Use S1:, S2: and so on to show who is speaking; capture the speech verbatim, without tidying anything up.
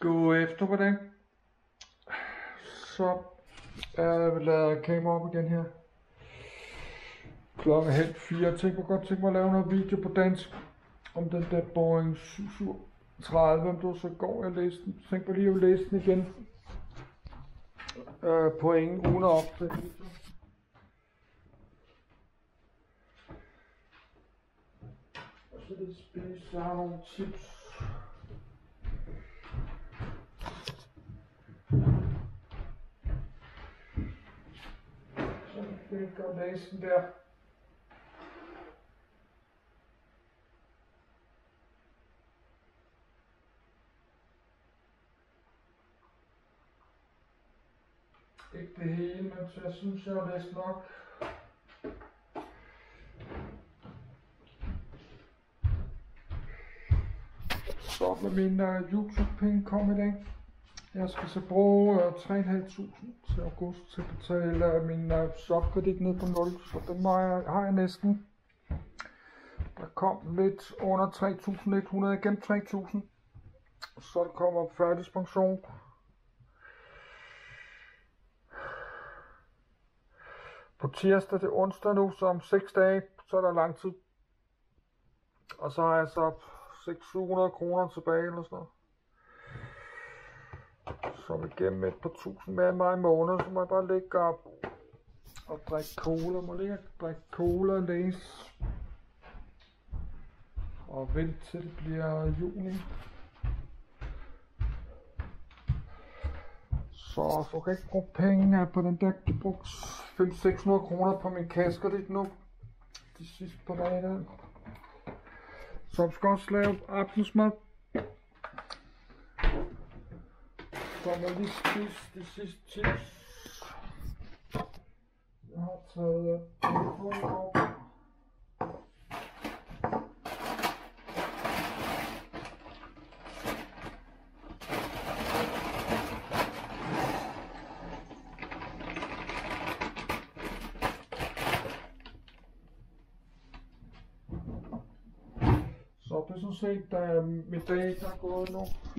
S1: God eftermiddag. Så er vi lavet kamera op igen her. Klokken er helt fire. Jeg tænkte mig godt tænke mig at lave noget video på dansk om den der Boeing syv syv tredive, om du så går jeg læste den. Tænk mig lige at læse den igen. Øh, på ingen uden at optage. Og så lidt spise, jeg har nogle tips. Så kan jeg godt læse den der. Ikke det hele, men så jeg synes, jeg har læst nok. Så med mine uh, YouTube-penge kom i dag. Jeg skal så bruge uh, tre tusind fem hundrede til august til at betale uh, min uh, shopkredit ned på nul, så den har jeg, har jeg næsten. Der kom lidt under tre tusind et hundrede, igen tre tusind. Så der kommer førtidspension. På tirsdag til onsdag nu, så om seks dage, så er der lang tid. Og så har jeg så seks til syv hundrede kroner tilbage eller sådan noget. Så vi gennem et par tusind mere end mig i måneden, så må jeg bare ligge op og drikke cola. Må ligge og drikke cola og læse. Og vente til det bliver juni. Så du kan ikke bruge penge på den der. Jeg brugte fem til seks hundrede kroner på min kassekredit nu. De sidste par dage der. Så vi skal også lave aftensmad. Så må jeg lige spise de sidste tips. Jeg har taget telefonen op. Så det er sådan set, da mit dag der er gået nu.